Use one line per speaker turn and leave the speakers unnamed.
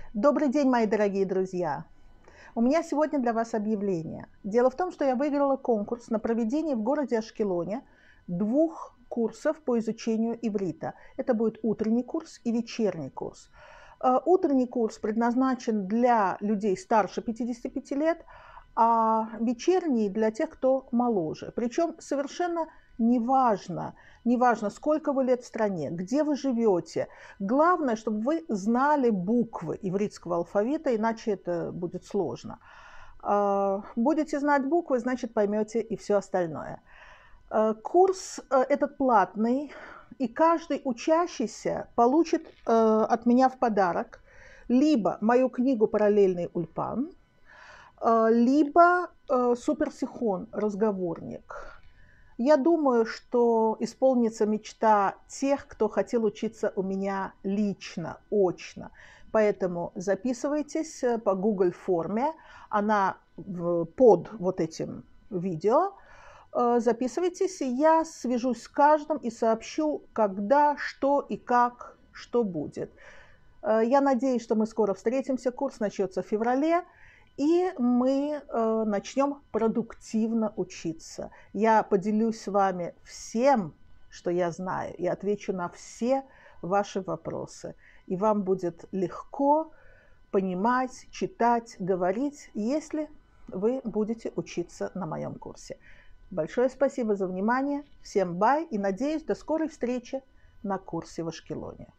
Добрый день, мои дорогие друзья! У меня сегодня для вас объявление. Дело в том, что я выиграла конкурс на проведение в городе Ашкелоне 2 курсов по изучению иврита. Это будет утренний курс и вечерний курс. Утренний курс предназначен для людей старше 55 лет, а вечерний для тех, кто моложе. Причем совершенно неважно, сколько вы лет в стране, где вы живете. Главное, чтобы вы знали буквы ивритского алфавита, иначе это будет сложно. Будете знать буквы, значит, поймете и все остальное. Курс этот платный, и каждый учащийся получит от меня в подарок либо мою книгу «Параллельный Ульпан», либо суперсихон, разговорник. Я думаю, что исполнится мечта тех, кто хотел учиться у меня лично, очно. Поэтому записывайтесь по Google форме, она под вот этим видео. Записывайтесь, и я свяжусь с каждым и сообщу, когда, что и как, что будет. Я надеюсь, что мы скоро встретимся. Курс начнется в феврале, и мы начнем продуктивно учиться. Я поделюсь с вами всем, что я знаю, и отвечу на все ваши вопросы. И вам будет легко понимать, читать, говорить, если вы будете учиться на моем курсе. Большое спасибо за внимание. Всем бай и надеюсь, до скорой встречи на курсе в Ашкелоне.